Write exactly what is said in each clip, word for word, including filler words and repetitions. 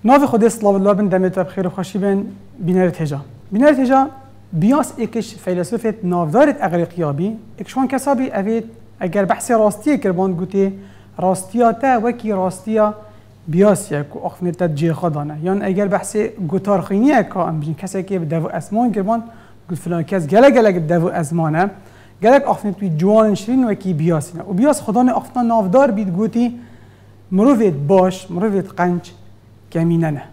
ناف خود اسلام الله بن دمت بخیر و خوشی بن بینر تجا بینر تجا بیاس اکش فیلسوفت نافدارت اغریقیابی اکشون کسابی اوید اگر بحث راستیه کربان گوته راستیاتا وکی راستیا بیاسیه که اخفنیت جی خدانه یعنی اگر بحث گوتار خینیه که ام بجین کسی که بدو اسمان کربان گوت فلان کس گله گله بدو اسمانه گله اخفنیت بی جوان شرین وکی بیاسینه و بیاس خدانه اخفنا نافدار بید گوتی مروفت باش مروفت قنج کمینه نه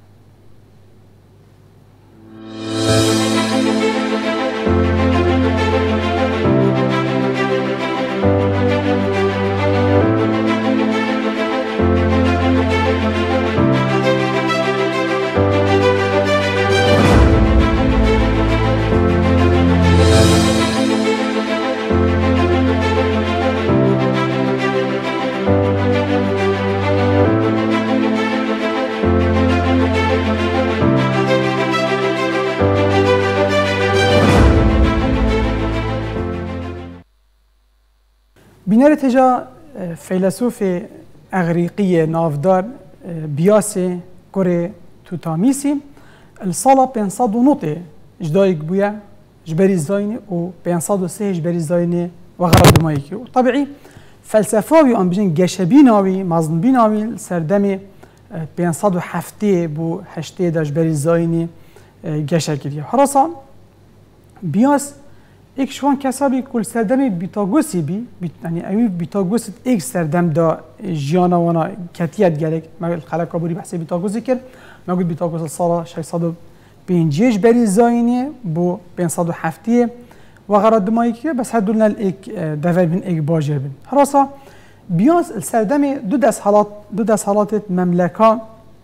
بینر تجا فیلسوف اغریقی نافدار بیاس کره توتامیسی السالا پنصد و نوت جدایک بویا جبری زاینه و پنصد و سه جبری زاینه و غرب مایکی و طبیعی فلسفاوی آن بجن گشبی ناوی مازن بی ناوی سردم پنصد و هفته بو هشته دا جبری زاینه گشه کردیه حراسا بیاس ایک شوان کسابی کل سردم بیتاگوسی بی یعنی اوی بیتاگوس ایک سردم دا جیانا وانا کتیت گلک ما خلق کابوری بحثی بیتاگوسی کرد ما گفت بیتاگوس سال ششصد و پنجاه بری زاینه بو پنصد و هفت و غرض دمایی که بس هدولنا ایک دفعه بین ایک باجر بین حراسا بیاس سردم دو دست حالات دو دست حالات مملکه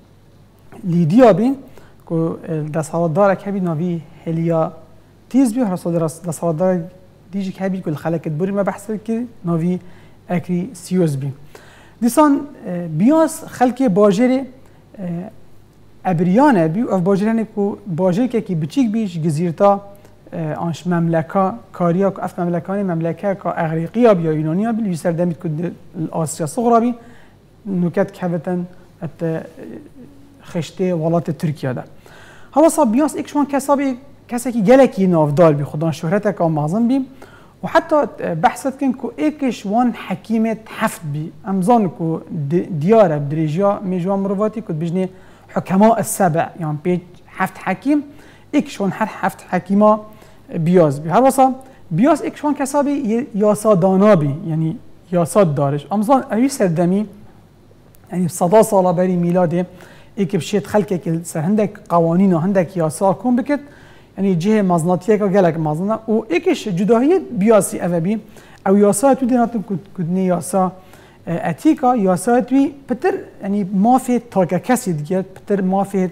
لیدیا بین که دست حالات داره که بی ناوی هلیا تیز بی حراسا درست دست حالات داره دیجی که بی کل خلقت بوری ما بحث که ناوی اکری سیوز بین دیسان بیاس خلق باجر ابریانه بی و باجرانه که باجر که کی بچیک بیش گزیرتا آنش مملکه کاریا که اف مملکانی مملکه که اغریقیا بیا یونانیا بی لیسر دمید که آسیا صغرا بی نکات کهوتن ات خشته ولات ترکیه ده حالا صاب بیاس ایک شما کسابی کسی که گلکی نافدار بی خودان شهرت که معظم بی و حتی بحثت کن که ایکش وان حکیمت هفت بی امزان که دیاره بدریجیا میجوان مرواتی که بجنه حکماء السبع يعني بيج هفت حكيم اكشون هر هفت حكيمة بياز بي هر وصا بياز اكشون كسابي ياسا دانابي يعني ياسات دارش امزان اوي سردمي يعني صدا سالا بري ميلاده ايك بشيت خلقك سر هندك قوانين و هندك ياسا كون بكت يعني جهه مزناتيه كا گلك مزنا و ايكش جداهيه بياسي اوبي او ياسا تو ديناتن كدني ياسا اتیکا یاسایت وی پتر یعنی مافی تاکه کسی دیگر پتر مافی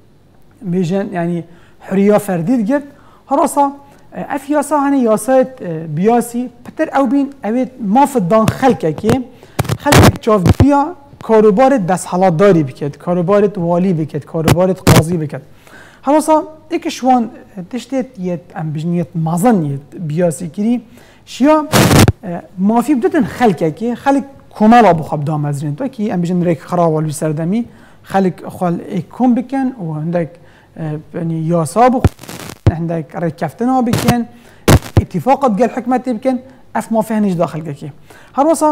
بیشن یعنی حریا فردی دیگر هراسا اف یاسا هنی یاسایت بیاسی پتر او بین اوید ماف دان خلقه که خلقه چاف بیا کاروبار دست حالات داری بکد کاروبارت والی بکد کاروبارت قاضی بکد هراسا ایک شوان تشتیت یت ام بجنیت مازن یت بیاسی کری شیا مافی بدتن خلقه که خلق کمالا بخواب دام از رین تو که ام بجن ریک خراوالوی سردمی خلق خال ایکم بکن و هندک یعنی یاسا بخ هندک رکفتنا بکن اتفاقات گل حکمت بکن اف ما فهنیش داخل که هر واسا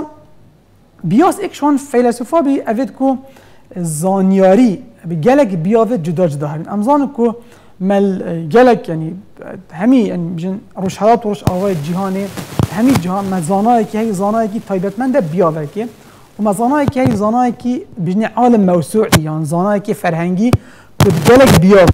بیاس ایک شون فیلسوفا بی اوید کو زانیاری بی گلک بیاوید جدا جدا هبین امزان کو مل گلک یعنی همی یعنی بجن روش حالات و روش آوای جهانی همی جهان مزانایی که هی زانایی که تایبتمند بیاوه که و مزانایی که هی زانایی که بجن عالم موسوعی یعنی زانایی که فرهنگی کد گلک بیاوه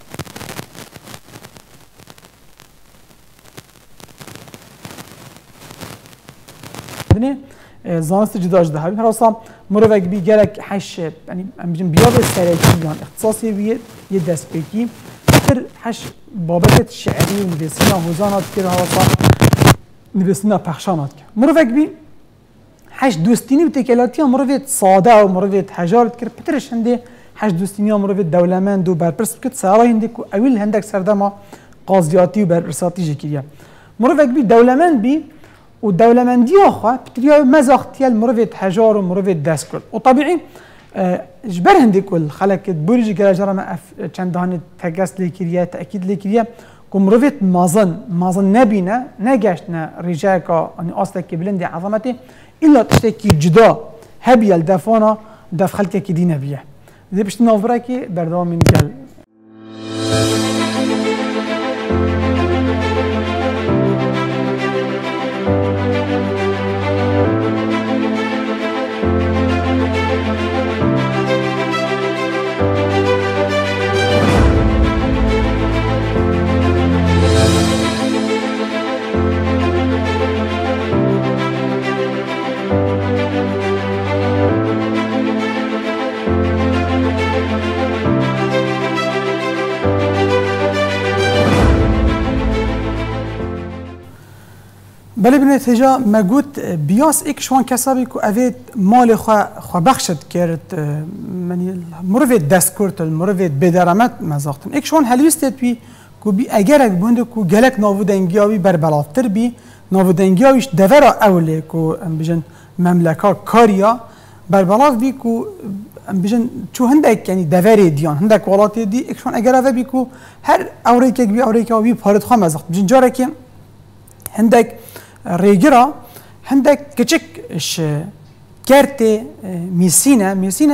زانست جدا جدا هبین هر اصلا مروک بی گلک حش یعنی بجن بیاوه سرکی یعنی اختصاصی بیه یه دست بکی تر حش بابت شعری و نویسینا هزانات که هر اصلا نویسینا پخشانات که مروک بی حش دوستینی و تکلاتی مروت ساده و مروت حجارت کرد پترش هنده حش دوستینی مروت دولمند و برپرس بکت سرای هنده که اویل هندک سردما قاضیاتی و برپرساتی جکریه مروک بی دولمند بی و دولمندی آخوا پتریا مزاختیل مروت حجار و مروت دست کرد و طبیعی جبر هندی کل خلق بوریج گرا جرا ما چند دهان تگست لیکریه تأکید لیکریه کم رویت مازن مازن نبینه نگشت نه رجاء کا آنی اصلا که بلند عظمته إلا تشتكي جدا هبي الدفانة دف خلقه كي دي نبيه زي بشت نوفرا كي بردوام من قال بله بنتیجه مگوت بیاس ایک شوان کسابی که اوید مال خوا خوا بخشد کرد منی مروید دست کرد مروید بدرامت مزاقتن ایک شوان حلیستید بی که بی اگر اگ بونده که گلک ناودنگیاوی بر بلافتر بی ناودنگیاویش دورا اوله که بجن مملکه کاریا بر بلاف بی که بجن چو هندک یعنی دوری دیان هندک ولاتی دی ایک شوان اگر اوه بی که هر اوریک بی اوریک بی پارد خوا مزاقت بجن جاره که هندک ریگرا هندک کچک ش کرت میسینه میسینه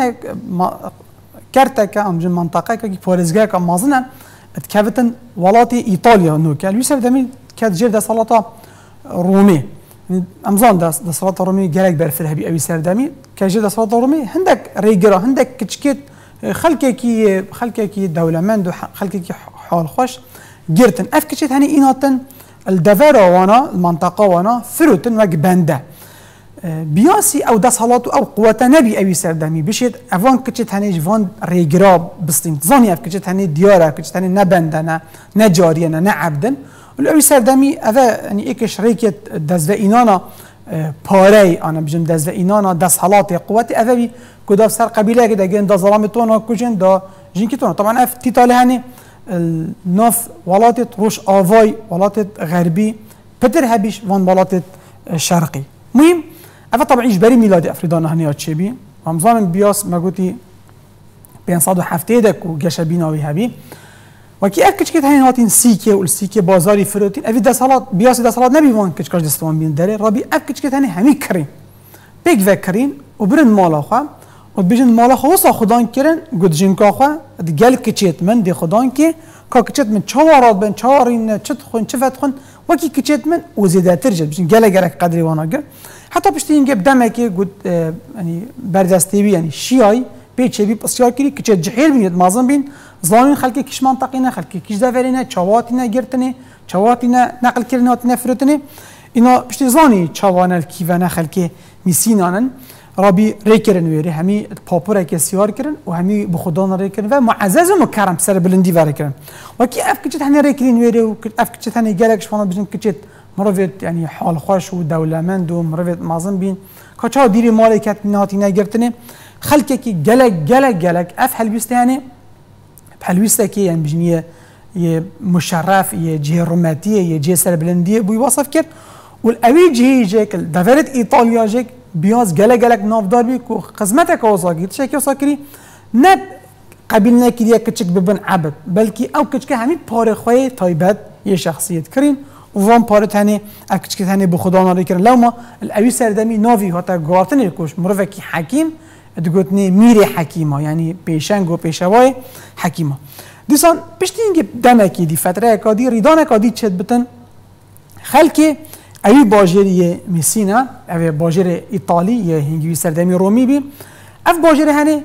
کرت که امجن منطقه که پارزگاه که مازنن اتکفتن ولاتی ایتالیا نو که لیسر دمی کد جر دستالات رومی امزان دست دستالات رومی گرگ برفره بی اوی سردمی که جر دستالات رومی هندک ریگرا هندک کچکت خلقه کی خلقه کی دولمند و خلقه کی حال خوش گرتن اف کچت هنی ایناتن الدفارة وانا المنطقة وانا فروتن وق بنده بياسي او دسالات او قوة نبي اوي سردمي بشيت افان كتشت هني جوان ريجراب بستيم زاني اف كتشت هني ديارة كتشت هني نبندنا نجارينا نعبدن والاوي سردمي افا يعني ايكش ريكت دزو اينانا باري انا بجم دزو اينانا دسالات قوة افا بي كداف سر قبيلة كده جين دا ظلامتونا كوجين دا جينكتونا طبعا اف تيتالي هني الناف ولاتت روش آوای ولاتت غربی پتر هبیش وان ولاتت شرقی مهم اول طبعا ایش بری میلاد افریدان هنیات چه بی رمضان بیاس مگوتی پانصد و هفتاد دک و گشبی ناوی هبی و کی اف کچکت هنی هاتین سیکه و سیکه بازاری فروتین اوی دستالات بیاس دستالات نبی وان کچکاش دستوان بین داره رابی اف کچکت هنی همی کرین پیک وکرین و برن مالا خواه و بیشتر مال خواست خدان کردن گود جنگا خوا دیگل کچیت من دی خدان که که کچیت من چهارات بن چهارین چت خون چفت خون وکی کچیت من وزیده ترجع بیشتر گله گرک قدری وانا گر حتی بیشتر اینکه بدم که گود یعنی بردستی بی یعنی شیای پیچه بی بسیار کری کچیت جهیل بینید مازن بین زانین خلکی کش منطقینه خلکی کش دفرینه چواتینه گرتنه چواتینه نقل کردنه آتینه فرتنه اینا بیشتر زانی چوانه کیوانه خلکی میسینانن رابی ریکرن ویری همی پاپورا که سیار کردن و همی بخودان ریکرن و معزز و مکرم سر بلندی وری کردن و کی اف کچت هنی ریکرین ویری و اف کچت هنی گلکش فانا بجن کچت مروید یعنی حال خوش و دولمند و مروید مازن بین کچا دیری مالکت نهاتی نگرتنه خلک کی گلک گلک گلک اف حلبیسته یعنی حلبیسته کی یعنی بجنیه یه مشرف یه جه روماتیه یه جه سر بلندیه بوی وصف کرد و الاوی جه جکل دفرت ایتالیا جک بیاز گله گلک نافدار بی کو خدمت که وساقی چه که وساقی نه قبیل نکیه که چک ببن عبد بلکی او کچک همین پاره خوی تایبت یه شخصیت کرین و وان پاره تنی اکچک تنی به خدا ناری کرن لو ما الاوی سردمی ناوی هاتا گارتن کوش مروکی حکیم دگوتنی میری حکیما یعنی پیشنگ و پیشوای حکیما دیسان پشتینگه دمکی دی فتره کادی ریدان کادی چت بتن خلکی اوی باجری میسینا اوی باجر ایتالی یا هنگوی سردمی رومی بی اف باجر هنه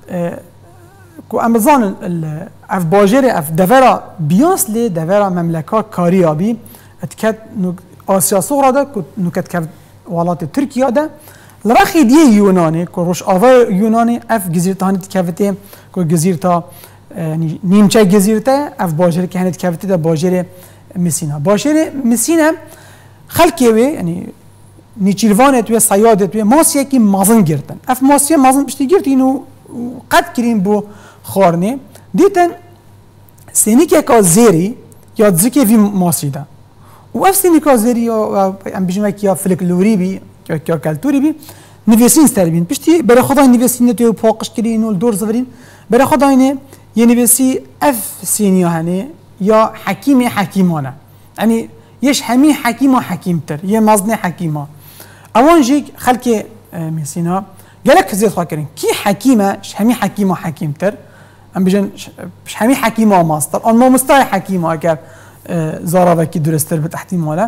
کو امازون اف باجر اف دورا بیاس لی دورا مملکه کاریا بی اتکت آسیا صغرا ده که نکت که ولات ترکیه ده لرخی دیه یونانی که روش آوای یونانی اف گزیرتا هنه تکفته که گزیرتا نیمچه گزیرتا اف باجر که هنه تکفته ده باجر میسینا باجر میسینا خلکی وی یعنی نیچیروانت و سیادت و ماسیه که مازن گرتن اف ماسیه مازن بشتی گرتین و قد کرین بو خارنه دیتن سینی که که زیری یا ذکر وی ماسی ده و اف سینی که زیری یا ام بجمع که یا فلکلوری بی یا که کلتوری بی نویسین سربین پشتی برای خدا نویسین تو پاکش کردین و دور زورین برای خدا اینه یه نویسی اف سینیا هنه یا حکیم حکیمانه یعنی یش همی حکیم و حکیم تر یه مزن حکیمه اوان جیگ خلک میسینا گلک زیاد خواه کردین کی حکیمه همی حکیم و حکیم تر ام بجن همی حکیم و ماستر آن ما مستای حکیمه اگر زارا وکی درستر به تحتیم ماله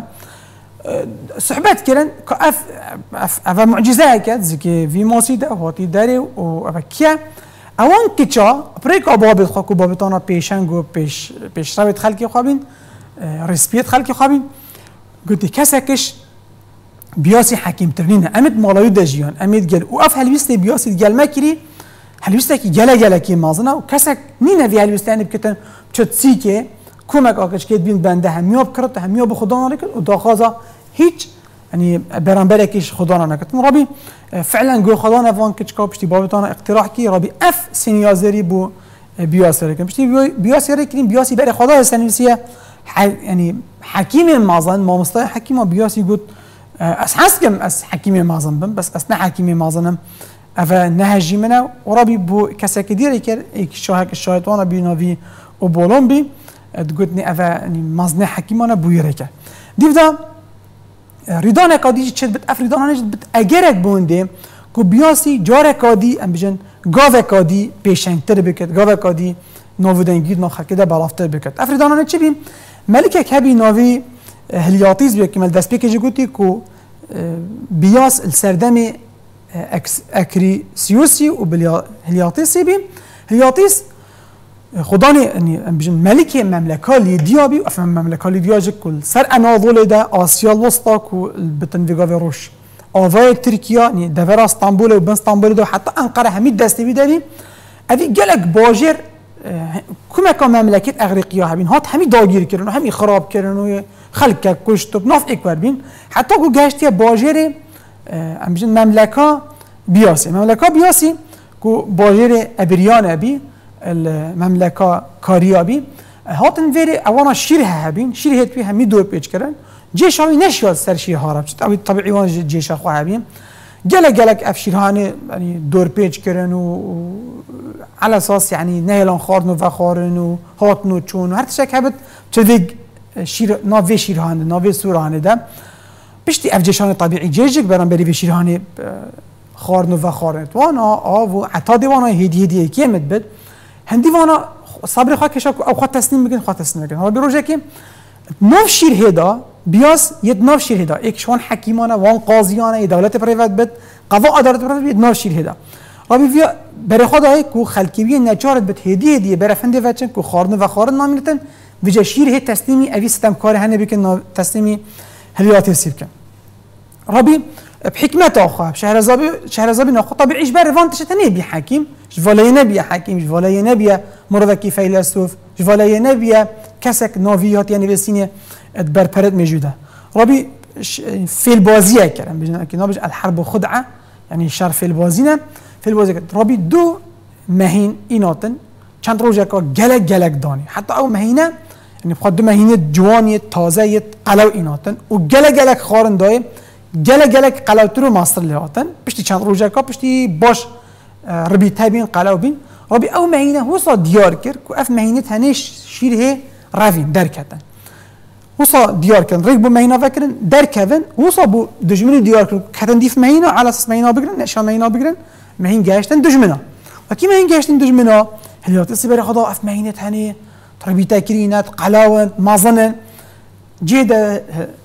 صحبت کردن که اف اف اف معجزه کرد زکی وی ماسیده هاتی داره و اف کیا اوان کچا پریک آباد خاک و بابتانا پیشنگ و پیش پیش روید خلکی خوابین رسپیت خلکی خوابین گفتی کسی کش بیاسی حکیم ترینه امید مالایی دجیان امید گل و اف هلویست بیاسی گل مکری هلویسته کی گله گله کی مازنه و کسی نینه وی هلویسته یعنی بکتن چت سی که کمک آکش که بین بنده همیاب کرد همیاب خدا نکرد و داخازا هیچ یعنی برانبر کیش خدا نکرد رابی فعلا گو خدا نفان کچ کا پشتی بابتان اقتراح کی رابی اف سینیازری بو بیاسر کن پشتی بیاسر کنیم بیاسی بر خدا سنویسیه یعنی حکیم مازن ما مستای حکیم بیاسی گفت اس حسکم اس حکیم مازن بم بس اس نه حکیم مازنم اف نهجی منه و رابی بو کسی که دیری کرد یک شاهک شایطان بیناوی و بولون بی تقولني أفا يعني مازني حكيمانا بويركا ديفدا ريدانا كادي تشد بت أف ريدانا نجد بت أجرك بوندي كو بياسي جارة كادي أم بجن غاوة كادي بيشنگ تر بكت غاوة كادي نوودن جيد نخ كده بالافتر بكت أف ريدانا نجد بي ملكة كابي نوفي هلياتيز بيك مال دست بيكي جوتي كو بياس السردمي أكري سيوسي وبالهلياتيسي بي هلياتيس خداني يعني بجن ملك مملكة ليديابي وأفهم مملكة ليدياجك كل سر أناضول ده آسيا الوسطى كل بتنفيجا فيروش آذاي تركيا يعني دفرة اسطنبول وبن اسطنبول ده حتى أنقرة هميد دستي بداري أبي جالك باجر كم كان مملكة أغريقيا هبين هات همي داغير كرنو همي خراب كرنو خلق كشتو بناف إكبر بين حتى كو جاشتيا باجر أم بجن مملكة بياسي مملكة بياسي كو باجر أبريان أبي المملكة كاريابي هاتن فيري اوانا شيرها هبين شيرها توي همي دور بيج كرن جيش هاوي نشيال سر شير هارب او طبيعي وان جيش اخو هبين جلا جلك اف شيرهاني يعني دور بيج كرن و على اساس يعني نيلان خارنو وخارنو هاتنو چون هر تشك هبت تدق شير نافي شيرهان نافي سورهان ده بشتي اف جيشان طبيعي جيجك برام بري شيرهاني خارنو وخارنو وانا او عطا ديوانا هدي هدي كيمت بد هندي وانا صبري خا كشاك او خا تسنيم بكن خا تسنيم بكن هو بروجه كي نوف شير هدا بياس يد نوف شير هدا اك شلون حكيمانه وان قاضيانه دولت برايفت بد قضاء اداره برايفت يد نوف شير هدا ربي في بري خدا هي كو خلكيبيه نجارت بت هدي هدي برفند فچن كو خارن و خارن نامنتن بجا شير هي تسليمي ابي ستم كار هنه بكن تسليمي هليات سيركن ربي بحكمة أخرى شهرزابي شهرزابي ناخذ طبيعي إيش بريفانتش تنبي حكيم جوالا نبي حكيم جوالا نبي مرضى فيلسوف جوالا نبي كسك نوفيات يعني بسينة تبر برد موجودة ربي في البازية كلام بيجنا كنا بيج الحرب خدعة يعني شر في البازينة في البازية ربي دو مهين إناتن چند روزه که جلک جلک دانی حتی او مهینه یعنی بخواد دو مهینه جوانی تازه قلو ایناتن و جلک جلک خارن دای جلک جلک قلو ترو ماستر لیاتن پشتی چند روزه که پشتی باش ربی تابین قلو بین ربی او مهینه وصا دیار کرد که اف مهینه تنش شیره روین درکتن وصا دیار کردن ریک بو مهینه فکرن درکتن وصا بو دجمنی دیار کرد کتن دیف مهینه على اساس مهینه بگیرن نشان مهینه بگیرن مهین گشتن دجمنه وکی مهین گشتن دجمنه هلیات سبر خدا اف مهینه تنی تربیت کرینات قلاون مازنن جدا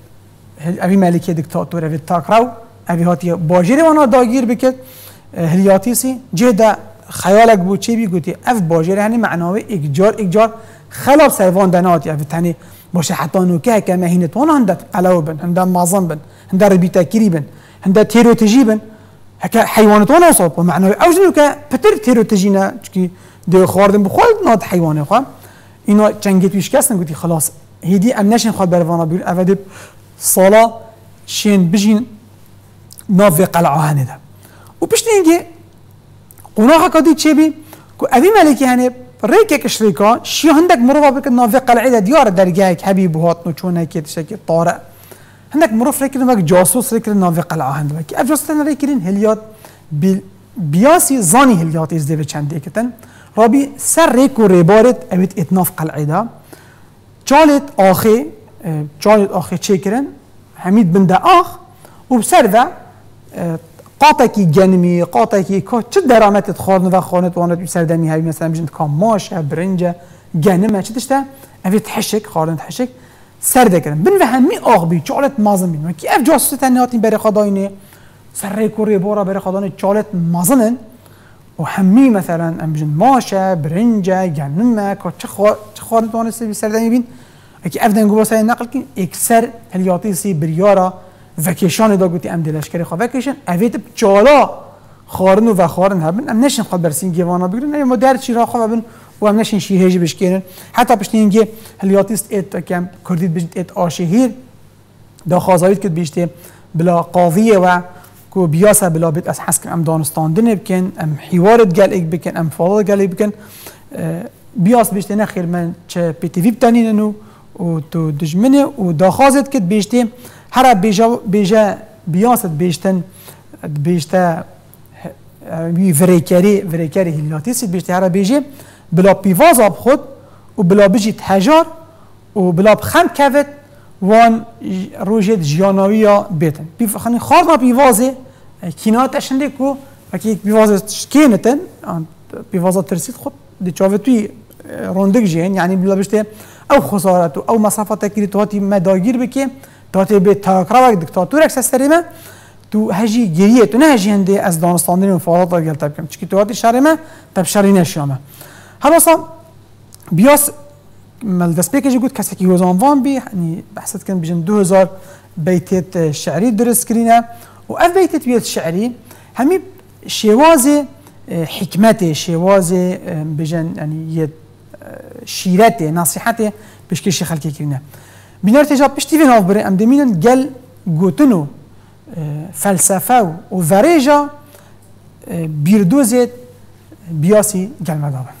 ابي مالكي دكتاتور ابي تاكراو ابي هاتي باجري وانا داگیر بكت هلياتيسي جدا خيالك بو چي بي گوتي اف باجري يعني معناه اجار اجار خلاف سيفان دناتي اف تاني باشه حتى نوكه كما هينت وانا عند قلاو بن عند مازن بن عند ربيت كريبن عند تيروتجي بن هكا حيوانات وانا وصوب ومعناه اوجنو ك بتر تيروتجينا چكي دو خواردن بخواد ناد حيوانه خو اینو چنگت ویش کسن گوتی خلاص هدی ام نشین خود بروانا بیل اودی سالا شین بجین ناو قلعه هنده و پشتی اینگه قناخه کدی چه بی که اوی ملکی هنه ریک یک شریکا شی هندک مروبا بکن ناو قلعه ده دیار درگاه حبیب هات نو چونه که تشکی طارق هندك مروف فكر وقت جاسوس فكر نافي قلعة هند وقت أف جاسوس تنا فكرين هليات بياسي زاني هليات إزدي بچندي كتن رابي سر ريكو ريبارت أبيت اتناف قلعة دا جالت آخي جالت آخي چيكرن حميد بنده آخ وبسر ذا قاطعي جنمي قاطعي كو چه درامت تخارن و خانت وانت بسر دمي هاي مثلا بجند كاماشة برنجة جنمه چه تشتا أبيت حشك خارن حشك سر دکرن بن و همی آخ بی چالت مازن بین و کی اف جاسوس تنهاتین بر خداینه سر ریکوری بارا بر خداینه چالت مازنن و همی مثلا ام بجن ماشه برنجه گنمه که چه خار چه خار توانسته بی سر دمی بین اکی اف دنگو واسه نقل کن اکثر هلیاتی سی بریارا وکیشان دا گوتی ام دلشکری خوا وکیشن اویت چالا خارن و خارن هبن ام نشین خود برسین گیوانا بگیرن ام در چی را خوا ببن و هم نشین شیهجی بشکنن حتی پشتینگه هلیاتیست ایت کم کردید بجید ایت آشهیر دا خازایید کد بیشته بلا قاضیه و کو بیاسه بلا بیت از حسکن ام دانستاندنه بکن ام حوارت گل ایک بکن ام فاضل گل ایک بکن بیاس بیشته نخیر من چه پی تی وی بتانیننو و تو دجمنه و دا خازید کد بیشته هر بیجا بیجا بیاست بیشتن بیشته وریکری وریکری هلیاتیست بیشته هر بیجه بلا پیواز آب خود و بلا بجید هجار و بلا بخم کفت وان روجت جیانویا بیتن خانی خارنا پیوازه کینات اشنده کو وکی پیوازه شکینتن پیوازه ترسید خود دی چاوتوی روندگ جین یعنی بلا بجته او خسارت او مسافت تکری تواتی مداگیر بکی تواتی به تاکرا وقت دکتاتور اکسس تریمه تو هجی گریه تو نه هجی هنده از دانستاندن و فعالات را گلتا بکم چکی تواتی شرمه تب شری نشیامه هر اصلا بیاس مال دست پیکجی گود کسی که وزان وان بی یعنی بحثت کن بجن دو هزار بیتت شعری درست کرینه و اف بیتت بیت شعری همی شواز حکمت شواز بجن یعنی یه شیرت نصیحت بشکش خلقی کرینه بینار تجاب پشتی و ناف بره ام دمینن گل گوتنو فلسفه و ورجا بیردوزت بیاسی گل مدابن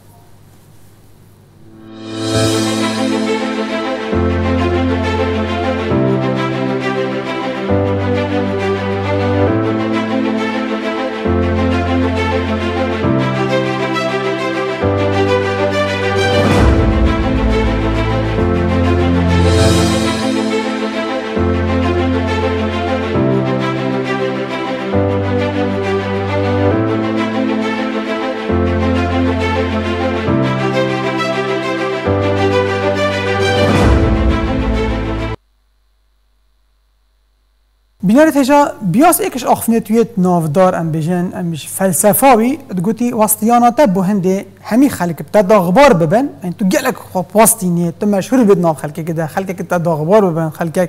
بینارت هجا بیاس ایکش آخفنه تویت نافدار ام بجن امش فلسفاوی دگوتی واسطیاناتا بو هنده همی خلق بتا داغبار ببن این تو گلک خواب واسطینه تو مشهور بید ناف خلقه که ده خلقه که تا داغبار ببن خلقه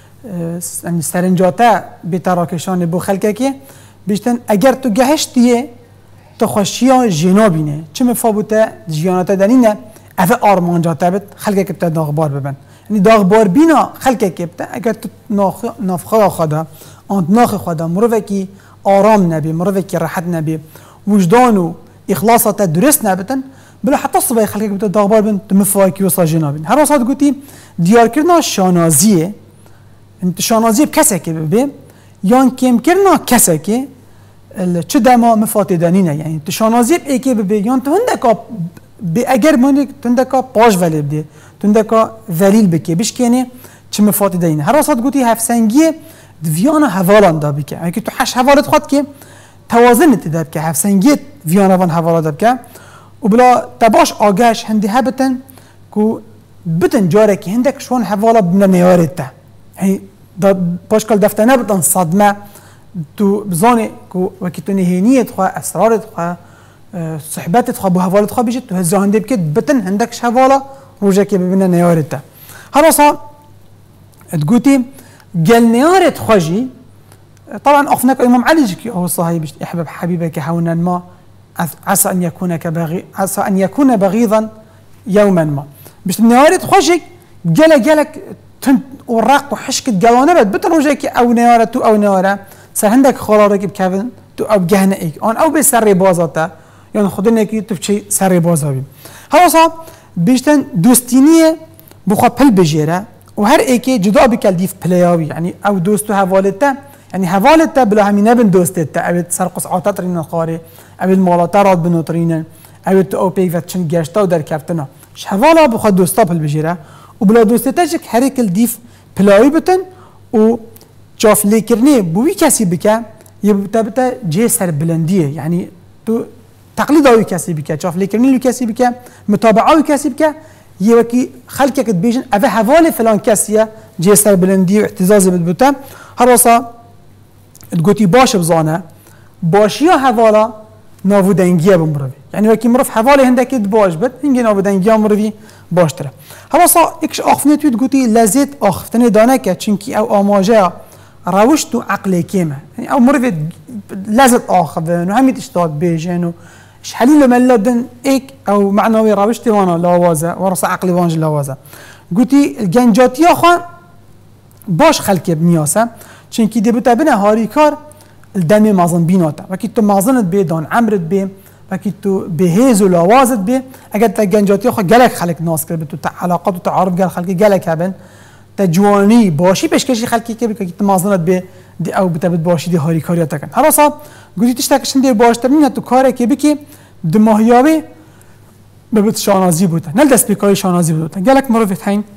سرنجاتا بیتراکشان بو خلقه که بیشتن اگر تو گهشتیه تو خوشیان جنابینه چه مفابوتا جیاناتا دنینه اوه آرمانجاتا بید خلقه که بتا داغبار ببن یعنی داغبار بینا خلقه که بتا اگر تو نافخواه خدا آن ناخ خدا مروه کی آرام نبی مروه کی راحت نبی وجدان و اخلاصات درست نبتن بلا حتی صبح خلقه که بتا داغبار بین تو مفاهی کی وصا جنابین هر واسه گوتی دیار کردن شانازیه انت شانازی بکسه که ببی یان کم کردن کسه که چه دما مفاتدانینه یعنی تو شانازی ای که ببی یان تو هندکا به اگر مونی تندکا پاش ولی بده تندکا ذلیل بکی بشکنه چه مفاتده اینه هر واسط گوتی هفسنگی دویانا حوالان دا بکه اگه تو حش حوالت خود که توازن تدب که هفسنگی ویانا وان حوالا دب که و بلا تباش آگاش هندی هبتن کو بتن جاره که هندک شون حوالا بنا نیارد تا هی دا پاشکال دفتنه بتن صدمه تو بزانه کو وکی تو نهینیت خواه اسرارت خواه صحبتت خواه بو حوالت خواه بیشت تو هزاهنده بکت بتن هندکش حوالا روجه که ببینه نیارت تا هر اصلا تقولي قال نيارت خجي طبعا أخفناك الإمام علي جكي هو صاحب احبب حبيبك هونا ما عسى أن يكون كبغي عسى أن يكون بغيضا يوما ما باش نيارت خجي قال قالك تنت وراق وحشكت قالوا بتروجك أو نيارة تو أو نيارة سهندك خرارك بكافن تو أو جهنئك أن أو بسر بازاته يعني خدنا كي تفشي سر بازابي هو صار بيشتن دوستينية بخوا بل بجيرة و هر ایکی جدا بکل دیف پلیاوی یعنی او دوستو حوالته یعنی حوالته بلا همینه بن دوستته او سرقص عاطت رین خاره او مالات راد بنوترینن او تو او پیفت چن گشتا و در کفتنا حوالا بخواد دوستا پل بجیره و بلا دوستته چک هر ایکل دیف پلایی بتن و جافلی کرنی بوی کسی بکه یه بتا جه سر بلندیه یعنی تو تقلید آوی کسی بکه جافلی کرنی لو کسی بکه متابعه آوی کسی بکه یه وکی خلقه کت بیجن اوه حوال فلان کسیه جه سر بلندی و اعتزاز بد بوده هر واسا تقولي باش بزانه باشیا حوالا ناودنگیه بمروی یعنی وکی مروف حواله هندکی باش بد هنگی ناودنگیه مروی باشتره هواسا اكش آخفتنی توی تقولي لذت آخفتنی دانه که چونکی او آماجه روشت و عقل کیمه یعنی او مروی لذت آخفتن و همید اشتاد بیجن و حليل ملدن ایک او معنوی روشت وانا لاوازه ورس عقل وانج لاوازه قلتي الجنجاتي خان باش خلق بنياسه چونکی دبوتا بنا هاری کار الدم مازن بیناتا وکی تو مازنت بی دان عمرت بی وکی تو بهیز و لاوازت بی اگر تا گنجاتی خو گلک خلق ناس کرد تو تا علاقات و تعارف گل خلقی گلک هبن تا جوانی باشی پیشکشی خلقی که بکی تو مازنت بی دی او بتبد باشی دی هاری کاری تا کن هر اصلا گویی تشتکشن دی باشترین تو کاری که بکی دماهیابی ببت شانازی بوده نل دست بیکاری شانازی بوده گلک مروفت هین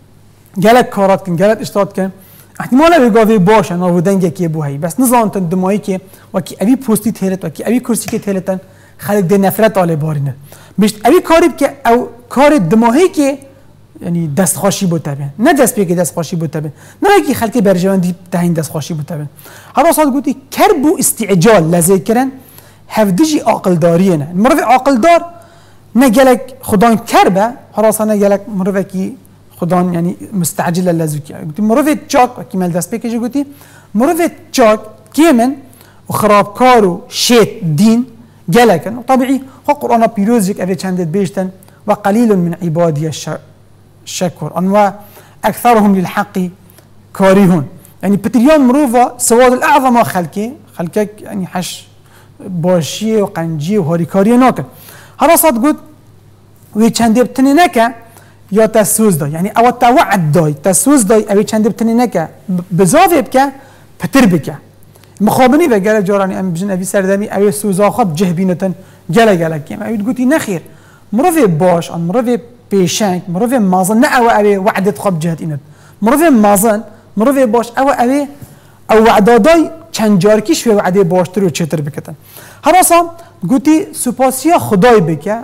گلک کارات کن گلک اشتاد کن احتمالا بگاوی باشه ناودنگی که بوهی بس نزانتن دمایی که وکی اوی پوستی تهلت وکی اوی کرسی که تهلتن خلق ده نفرت آله بارینه بیشت اوی کاری که او کار دماهی که یعنی دست خاشی بود تبین نه دست بیه که دست خاشی بود تبین نه یکی خلقی برجواندی تهین دست خاشی بود تبین هر اصلا گویی کربو استعجال لذت کردن هفدجی عقل داریه نه مرد عقل دار نه گلک خدان کربه هر اصلا نه گلک مرد کی خدان يعني مستعجل اللازوكي قلت مروفيت جاك كيما داس بيكي قلتي مروفيت جاك كيمن وخراب كارو شيت دين جلكن وطبيعي هو قرآن بيروزك أبي كاندت بيشتن وقليل من عبادي الشكر أنواع أكثرهم للحق كارهون يعني بتريان مروفا سواد الأعظم خلقي خلقك يعني حش باشي وقنجي وهاري كاري ناكن هذا صاد قلت ويكاندت بتنينكا یا تسوز دای یعنی او توعد دای تسوز دای اوی چند بتنی نکه بزاوی بکه پتر بکه مخابنی و گله جارانی ام بجن اوی سردمی اوی سوزا خواب جه بینتن گله گله کیم اوی گوتی نخیر مروی باش ان مروی پیشنگ مروی مازن نه او اوی وعدت خواب جهت اینت مروی مازن مروی باش او اوی او وعدادای چند جارکیش و وعده باشتر و چتر بکتن هر اصلا گوتی سپاسیا خدای بکه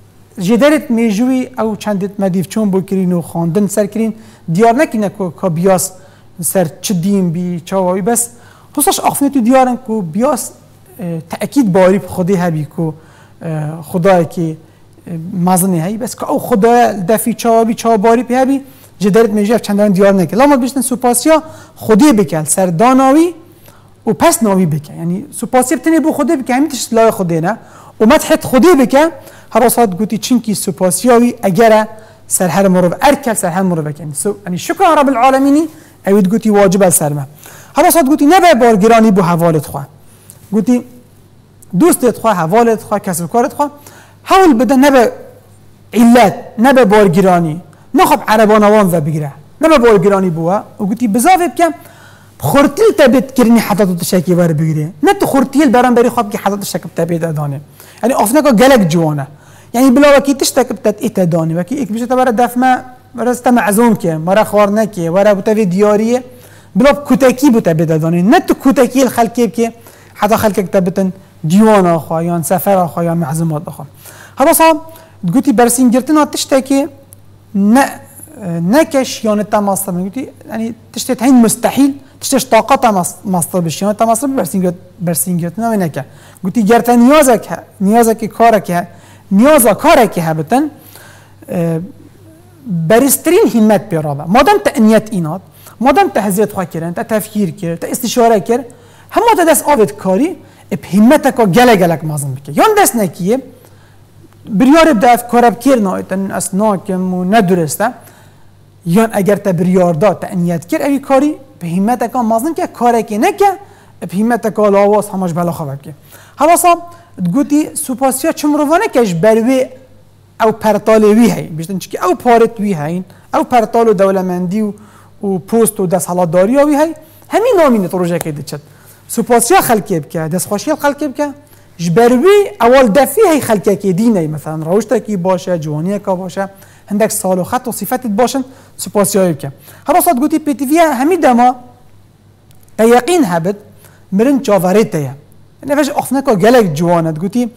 جدارت میجوی او چندت مدیف چون بکرین و خواندن سر کرین دیار نکنه که بیاس سر چه دیم بی چاوی بس خصوص آخفنه تو دیارن که بیاس تأکید باری خودی هبی که خدای که مزنه هی بس که او خدای دفی چاوی چاو باری پی هبی جدارت میجوی چندان دیار نکنه لما بیشتن سپاسیا خودی بکل سر داناوی و پس ناوی بکن یعنی سپاسی بتنی بو خودی بکن همین تشت لای خودی نه و مدحت خودی بکن هر وسط قلتي چنكي سوباسياوي اجرا سر هر مرة اركل سر هر مرة يعني سو يعني شكرا رب العالمين اويد قلتي واجب السرمه هر وسط قلتي نبا بارگراني بو حوالت خوا قلتي دوست خوا حوالت خوا كسب كارت خوا حاول بده نبا علات نبا بارگراني نخب عربانوان و بگره نبا بارگراني بوها وقلتي بزاف بكم خورتيل تبت كرني حتى تشكي ور بگره نت خورتيل برام بري خاب كي حتى تشكي تبيت ادانه يعني افنكو جلك جوانا يعني بلا وكي تشتك بتات اتداني وكي اك بيجي تبارا دفما ورست معزوم كي مرا خوارنا كي ورا بتوي دياريه بلا كوتاكي بتا بداني نت كوتاكي الخلق كي حتى خلقك تبتن ديوانا خو يان سفر خو يان معزومات خو هذا صاب قلتي برسينجرتنا تشتكي ن نكش يان التماصر قلتي يعني تشتت هين مستحيل تشتش طاقتها مصطر بشيان تماصر برسينجرت برسينجرتنا وينك قلتي جرت نيازك نيازك كارك نيازا كارك هبتن برسترين همت برابع ما دام تأنيت إناد ما دام تهزيت خوا كرن تفكير كر استشاره كر هم ما تدس آبد كاري بهمتك جل جلك مازن بك يان دست نكيه بريار بدأت كارب كير نايتن أسناكم وندرسته يان اگر تبريار دا تأنيت كر أي كاري بهمتك مازن که کاری که نکه بهمتك لاواز همش بلا خبر که حواسا تقولي سوپاسیا چمروانه کش بروی او پرتالوی هی بیشتر چکی او پارت وی هین او پرتالو دولمندی و و پست و دستحالات داری آوی هی همین نامینه پروژه که دیچد سپاسیا خلقی بکه دستخوشی خلقی بکه جبروی اول دفعه هی خلقی که دینه مثلا روشتا کی باشه جوانی کا باشه هندک سال و خط و صفات باشن سپاسیا بکه هر صد گوتی پی تی وی همین دما تا یقین هبد مرن چاوریته نفش اخنه کا گلک جوانت گوتی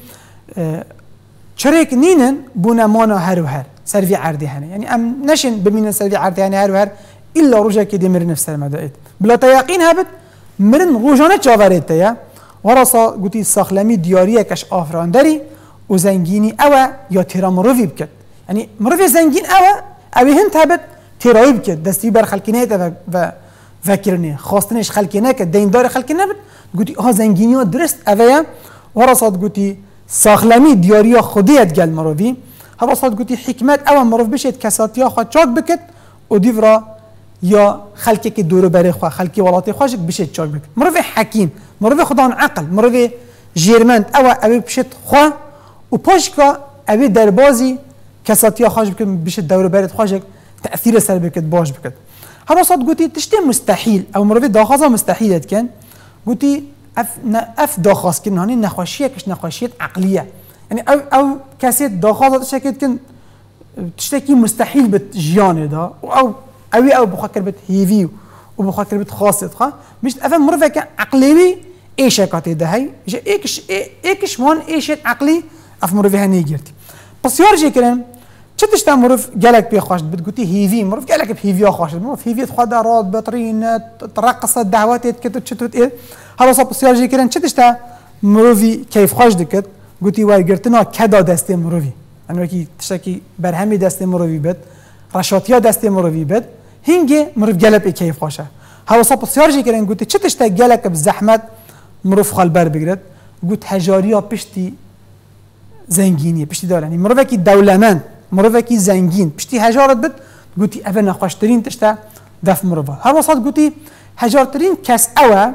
چرک نینن بونا مانا هر و هر سروی عردی هنه یعنی ام نشن بمین سروی عردی هنه هر و هر الا روجا که دی مرن نفس المدائد بلا تا یقین هبد مرن روجانه چاوریته یا وراسا گوتی ساخلمی دیاریه کش آفراندری و زنگینی اوه یا تیرا مروفی بکد یعنی مروفی زنگین اوه اوه هند هبد تیرایی بکد دستی بر خلقینه و و فکرنه خواستنش خلقینه که دیندار خلقینه بد گوتی ها زنگینی ها درست اوه وراسا گوتی ساخلمی دیاریا خودیت گل مروفی وراسا گوتی حکمت اوه مروف بشید کساتیا خود چاک بکد و دیورا یا خلقی که دورو بره خوا خلقی ولاتی خواش بشه چاک بک مروه حکیم مروه خدان عقل مروه جیرمند او او بشه خوا و پاشکا او دربازی کساتیا خواش بک بشه دورو بره خواش تأثیر سر بکد باش بکد هر صد گوتی تشتی مستحیل او مروه داخازا مستحیلت کن گوتی اف اف داخاز کن هانی نخوشیه کش نخوشیت عقلیه یعنی او او کسی داخازا تشکید کن تشتکی مستحیل بت جیانه دا او اوی او بخاطر بت هیوی و بخاطر بت خاصت خا مش افهم مرفه که عقلی ایش کاتی ده هی میشه ایکش ایکش وان ایشت عقلی اف مرفه هنی گرتی پس یار جی کرن چه تشتا مرف گلک بی خواشت بتقولي هیوی مرف گلک بی هیوی خواشت مرف هیوی خدا راد بطرین ترقص دعوات كت تشتت ايه هلا صاب بس یار جی کرن چه تشتا مرفی کیف خوش دکت قلتي وای گرتنا کدا دست مرفی انا کی تشکی برهمی دست مرفی بد رشاتیا دست مرفی بد هنگی مرف گلب کیف خوشه هوا صاب بسیار جی کردن گویی چه تشتا گلک بزحمت مرف خالبر بگیرد گویی هجاریا پشتی زنگینی پشتی دارن مرف کی دولمند مرف کی زنگین پشتی هجارت بد گویی اول نخوشترین تشتا دف مرف هوا صاد گویی هجارترین کس اوه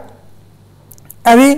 اوی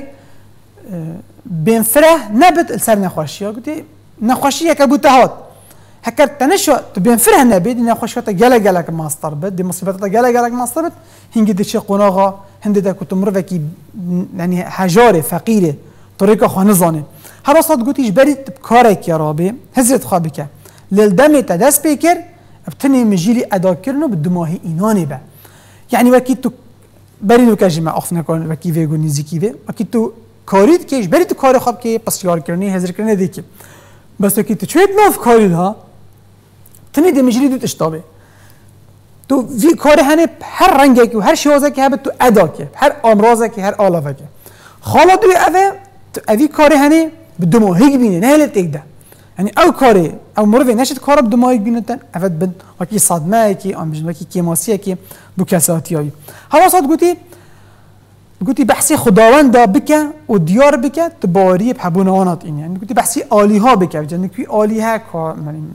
بین فره نبت سر نخوشیا گویی نخوشیه که بوتهات هكذا تنشأ تبين فرح نبيد إن خوشته جلا جلا كماستر بد دي مصيبته جلا جلا كماستر بد هنجي دشي قناغة هندي ده كنت مرفكي يعني حجارة فقيرة طريقة خانزانة هذا صاد قلت إيش بريت بكارك يا رابي هزت خابك للدم تدس بيكر بتني مجيلي أدا كرنو بالدماغي إيناني به يعني وكيد تو بريدو كجماعة أخفنا كون وكيد في يقول نزيكي به وكيد تو كاريد كيش بريت كار خابك بس يار كرني هزر كرني ديك بس وكيد تشويت ناف كاريدها تنی دمیجری دوت اشتابه تو وی کاری هنه هر رنگی که و هر شوازه که هبت تو ادا که هر امراضه که هر آلافه که خالا دوی اوه تو اوی کاری هنه بدماغی بینه نه هلت اگده یعنی او کاری او مروی نشد کارا بدماغی بینه تن اوه بد وکی صدمه کی آمجد وکی کیماسیه کی بو کساتی هایی حواسات گوتی گوتی بحثی خداوند دا بکه و دیار بکه تباری بحبونوانات این یعنی گوتی بحثی آلیها بکه جنگی کوی آلیها کار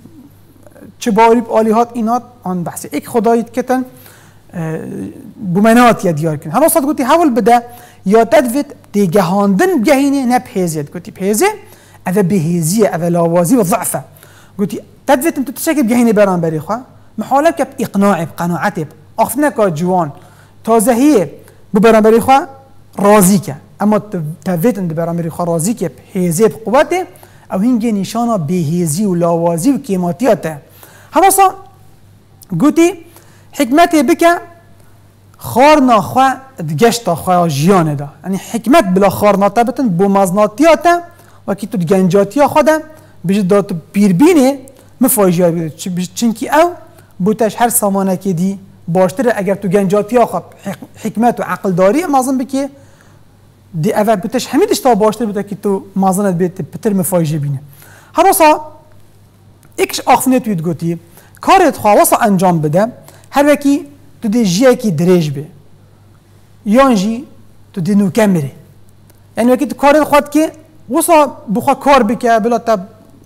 چه باریب آلیهات اینات آن بحث یک خدایت کتن بومنات یا دیار کن هر وقت گویی حاول بده یا تدویت دیگهاندن بگهینه نه بهزیت گویی بهزه اوه بهزیه اوه لاوازی و ضعفه گویی تدویت انتو تشکل بگهینه بران بری خواه محاله که اقناع بقناعت آخفنه که جوان تازهیه بو بران بری خواه راضی که اما تدویت انتو بران بری خواه راضی که بهزه بقوته او هنگی نشانا بهزی و لاوازی و کیماتیاته هراسا گوتی حکمت بکه خار ناخوا دگشت خواه جیانه دا یعنی حکمت بلا خار ناتبتن بو مزناتیاته وکی تو دگنجاتیا خوده بجد دا تو پیربینه مفاجیه بیده چنکی او بوتش هر سامانه که دی باشتره اگر تو گنجاتیا خواه حکمت و عقل داری مازن بکه دی اول بوتش همیدش تا باشتره بوده که تو مازنت بیده پتر مفاجیه بینه هراسا ایکش آخفنه توید گوتی کارت خواه واسه انجام بده هر وکی تو دی جیه کی دریج به یان جی تو دی نوکه میره یعنی وکی تو کارت خواهد که واسه بخواه کار بکه بلا تا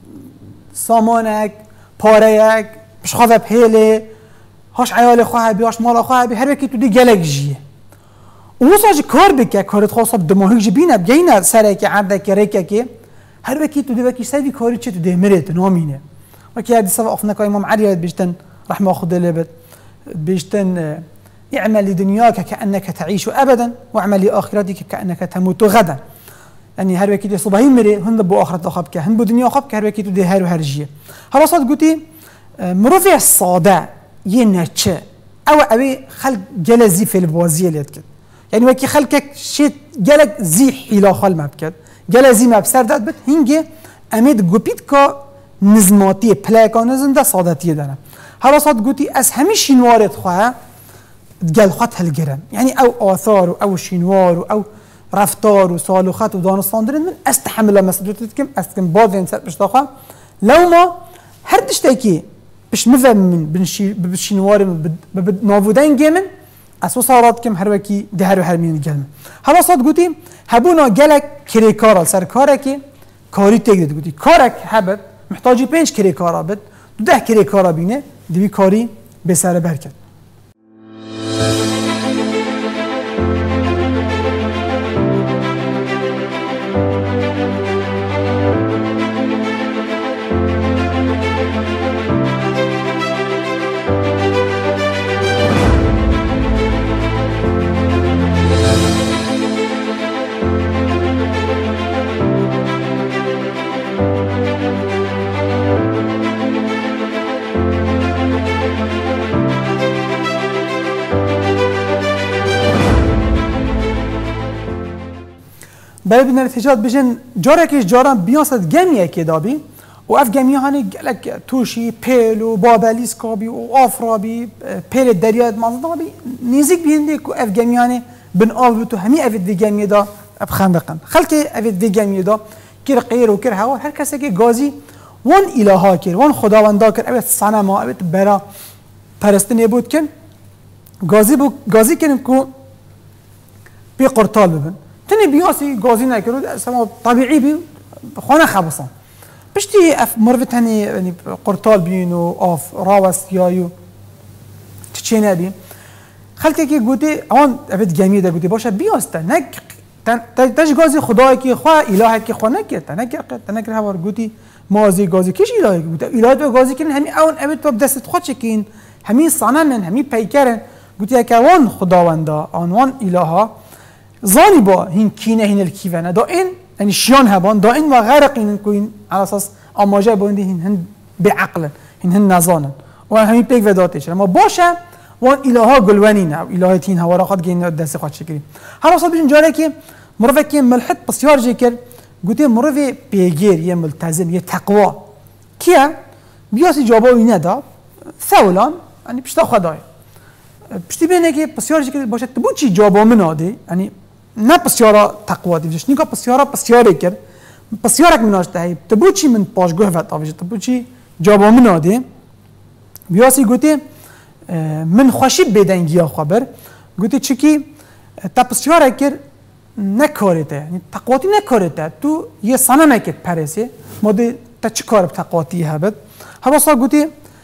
سامانک پاره یک بش خواه بحیله هاش عیال خواه بی هاش مال خواه بی هر وکی تو دی گلک جیه و واسه جی کار بکه کارت خواه صاب دماغی جی بینه بگینه سره که عرده که ریکه که هر وکی تو دی وکی سوی کاری چه تو دی میره تنامینه وكي هذه سبب أفناك إمام علي بيجتن رحمه خد لبت بيجتن اعمل لدنياك كأنك تعيش أبدا واعمل لآخرتك كأنك تموت غدا. يعني هر وقتی صبحی میره هند بو آخرت خواب که هند بو دنیا خواب که هر وقتی تو ده هر و هرجیه. حالا صد گویی مروفی ساده یه نچه او اوی خلق جلزی فی البازیه لید کرد. یعنی وقتی خلق شیء جلق زی حیلا خال مب کرد جلزی مب سر داد بد هنگه امید گوپید که نظماتی پلاکانیزم ده سادتیه داره. حالا صد گویی از همه شینوارت خواه گل خط هلگرم. یعنی او آثار و او شینوار و او رفتار و سالوخات و دانستان دارن من استحمل مسئولیت کم استکم باز این سر بشتاخم لو ما هر دشتکی بش مفهم من بنشي بشينوار بنافودين جيمن اسو صارات كم هر وكي دهر هر مين جلم هلا صاد قوتي هبونا جلك كريكارا سر كاركي كاري تقدر قوتي كارك هبت محتاجي بينش كريكارا بد ده كريكارا بينه دبي كاري بسر بركت. برای بین نتیجات بجن جاره کش جاران بیاست گمیه که دابی و اف گمیه هنی گلک توشی پیل و بابلیس کابی و آفرابی پیل دریات مازن دابی نیزیک بینده که اف گمیه هنی بن آب تو همی افت دی گمیه دا اب خندقن خلک افت دی گمیه دا کر غیر و کر هوا هر کسی که گازی وان الها کر وان خداوندا کر افت صنم افت برا پرستنی بود کن گازی بو گازی کنیم که بی قرطال ببن تني بياسي غازي ناكرو سما طبيعي بي خونه خبصان بشتي اف مرفت هني يعني قرطال بينو اوف راوس يايو تشينا بي خلك كي قوتي اون افت جميله قوتي باشا بياستا نك تاج غازي خداي كي خوا اله كي خوا نكت نك تنك هوار قوتي مازي غازي كيش اله قوتي اله تو غازي كن همي اون افت تو دست خودش كين همي صنمن همي پیکرن قوتي كوان خداوندا عنوان الها زانی با هین کینه هین الکیونه دا این یعنی شیان هبان دا این و غرق این کوین على اساس آماجه بوندی هین هن بعقل هین هن نزانن و همین پیک وداتش اما باشه وان الها گلوانینه او الهی تین هوا را خود گین دست خود شکری هر واسه بجن جاره که مروه که ملحد بسیار جکر گوته مروه پیگیر یه ملتزم یه تقوا کیه بیاسی جوابا اینه دا ثولان یعنی پشتا خدای پشتی بینه که بسیار جکر باشه تبو چی جوابا مناده یعنی نه بسیارا تقوا دیوش نیکا بسیارا بسیاری کرد بسیارک مناشته هی تبو چی من پاشگاه وقت آویشه تبو چی جوابا مناده بیاسی گوته من خوشی بدنگی خبر گوته چی که تا بسیاره کرد نکارته یعنی تقواتی نکارته تو یه صنم اکت پرسه ماده تا چی کار بتقواتی هبد هوا گوته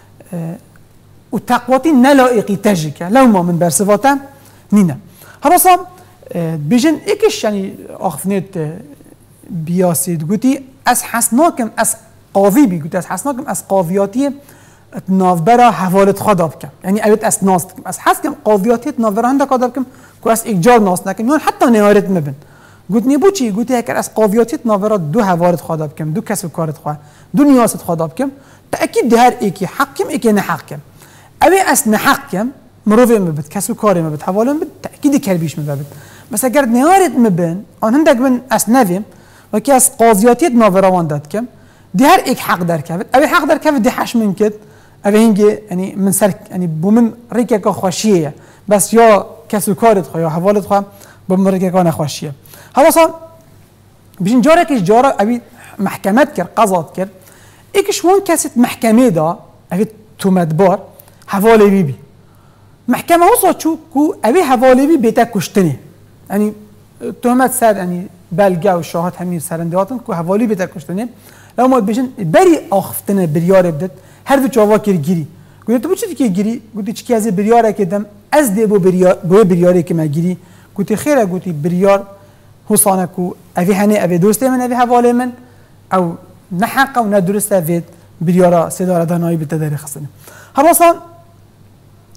و تقواتی نلائقی تجیکه لو ما من برسواتا نینه هوا بیشن اکش یعنی آخفنیت بیاسید گوتی از حسناکم از قاضی بی گوتی از حسناکم از قاضیاتی نافبرا حوالت خداب کم یعنی اوید از ناست کم از حس کم قاضیاتی نافبرا هنده خداب کم که از اکجار ناست نکم یعنی حتی نهارت مبن گوت نیبو چی گوتی اگر از قاضیاتی نافبرا دو حوالت خداب کم دو کسب کارت خواه دو نیاست خداب کم تأکید ده هر ایکی حق کم ایکی نحق کم اوی از نحق کم مروفی مبد کسب کاری مبد حواله مبد تأکید کربیش مبد مثلا اگر نهارت مبن آن هندک من از نویم و که از قاضیاتیت ناوراوان داد کم دی هر ایک حق در کفت اوی حق در کفت دی حش من کد اوی هنگی یعنی من سر یعنی بومن ریکه که خوشیه بس یا کسب کارت خواه یا حوالت خواه بومن ریکه که نخوشیه حالا صار بیشین جاره کش جاره اوی محکمت کرد قضات کرد ایکش وان کسیت محکمه دا اوی تو مدبار حواله بی بی محکمه ها صاد چو که اوی حواله بی بیتا کشتنه یعنی تهمت سر یعنی بلگه و شاهد همین سرنده هاتن که حوالی بیتا کشتنه لما ما بیشن بری آخفتنه بریاره بدد هر دو چاوا کر گیری گویی تو چی که گیری گویی چی که از بریاره که دم از دی بو بریار بو بریاره که ما گیری گویی خیره گویی بریار حسانه کو اوی هنی اوی دوسته من اوی حواله من او نحق و ندرسته اوی بریاره سداره دانایی بیت داری خسنه. حالا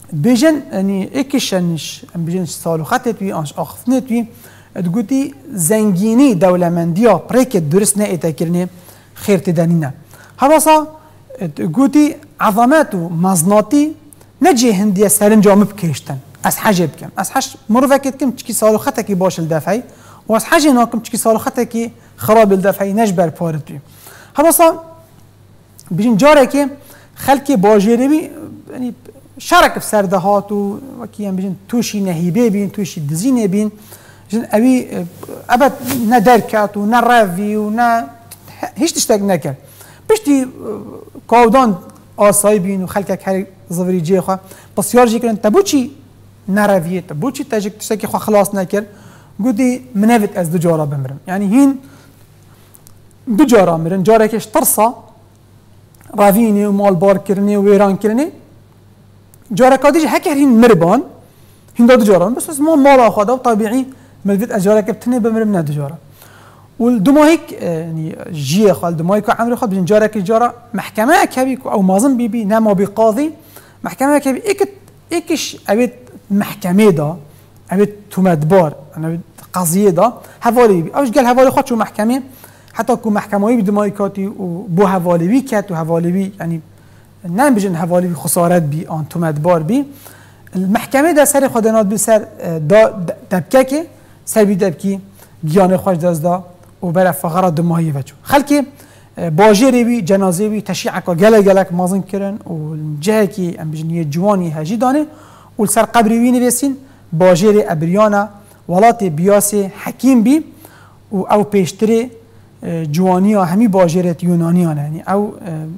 بيجن يعني إكشنش بيجن سالو خطت بي أنش أخفنت بي تقولي زنجيني دولة مندية بريك درس نائتة كرني خير تدانينا هبصا تقولي عظمات ومزناتي نجي هندية سرنجام بكيشتن أس حاجة بكم أس حاج مرفكت كم تشكي سالو خطكي باش الدفعي وأس حاجة ناكم تشكي سالو خطكي خراب الدفعي نجبر بارد بي هبصا بيجن جارك خلكي باجيري بي يعني شارك في سردهات و وكيان بيجن توشي نهيبه بين توشي دزينه بين جن ابي ابد ندركات و نرافي و نا هيش تشتاق نكر بشتي كودان آسای بین و خلک هر زوری جی خوا بس یارجی کردن تبوچی نرویه تبوچی تاجک تشتاقی خوا خلاص نکر گودی منوت از دو جارا بمرم یعنی هین دو جارا مرن جاره کش ترسا راوینی و مال بار کرنی و ویران کرنی جاره کادیج هکر هین مربان هین دو جارا بس بس ما مال آخواده و طبیعی ملوت از جاره کبتنی بمرم نه دو جارا والدماهيك يعني جيه خال دماهيك عمري خال بين جارك جارة محكمة كبي أو مازن بيبي نما بقاضي محكمة كبي إك إكش أبيت محكمة دا أبيت تمدبار أنا قضية دا هوالي بي أوش قال هوالي خد شو محكمة حتى كو محكمة بدماهيكاتي وبو هوالي بي كات وهوالي بي يعني نام بيجن هوالي بي خسارات بي أن تمدبار بي المحكمة دا سر خدنات بسر دا دبكة سر بي دبكي جيان خوش دست دا و برای فقرات دماهی وجو خلکی باجری بی جنازه بی تشیع که گله گلک مازن کرن و جه کی ام بجنیه جوانی هجی دانه و سر قبری وی نویسین باجری ابریانا ولات بیاس حکیم بی و او پیشتری جوانی ها همی باجرت یونانیان یعنی او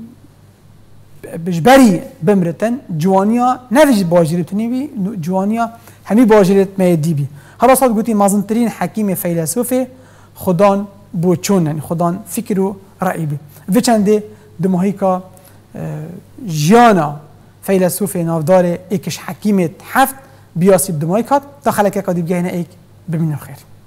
بجبری بمرتن جوانی ها نویج باجرتنی بی جوانی ها همی باجرت میدی بی هر صاد گویی مازن ترین حکیم فیلسوفه خدان بوچون یعنی خدان فکر و رأی بی و چنده دماهیکا جیانا فیلسوف نافدار ایکش حکیمت هفت بیاسید دماهیکات داخل که قدیب گهنه ایک ببینیم خیر